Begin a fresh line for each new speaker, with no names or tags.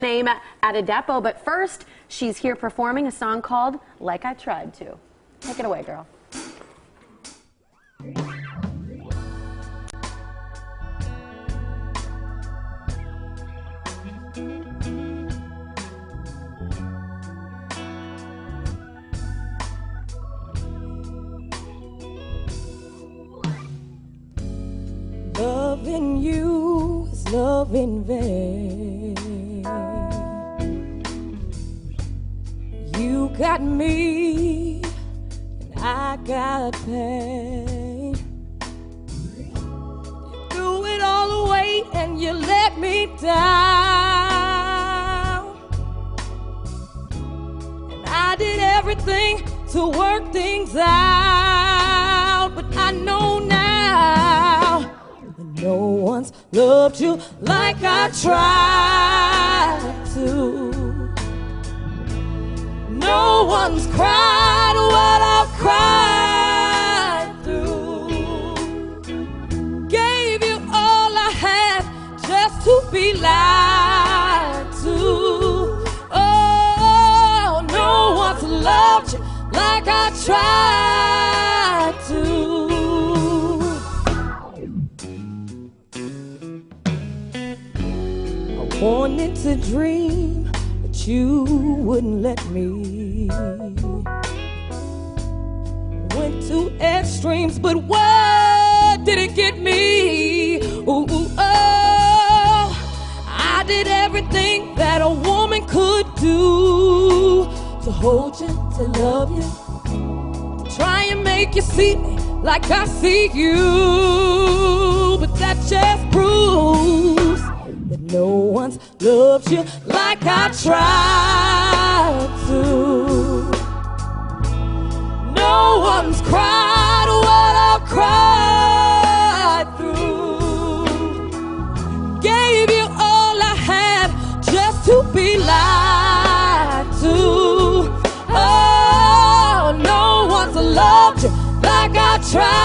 Naima Adedapo. But first, she's here performing a song called Like I Tried To. Take it away, girl.
Loving you is love in vain. You got me and I got pain. You threw it all away and you let me down. And I did everything to work things out, but I know now no one's loved you like I tried to. No one's cried what I've cried through. Gave you all I had just to be lied to. Oh, no one's loved you like I tried to. Wanted to dream, but you wouldn't let me. Went to extremes, but what did it get me? Ooh, ooh, oh, I did everything that a woman could do to hold you, to love you, to try and make you see me like I see you. But that just proves that no one's loved you like I tried to. No one's cried what I've cried through. Gave you all I had just to be lied to. Oh, no one's loved you like I tried.